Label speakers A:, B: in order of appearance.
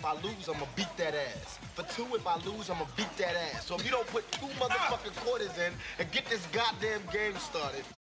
A: I lose, I'ma beat that ass. For 2, if I lose, I'ma beat that ass. So if you don't put 2 motherfucking quarters in and get this goddamn game started.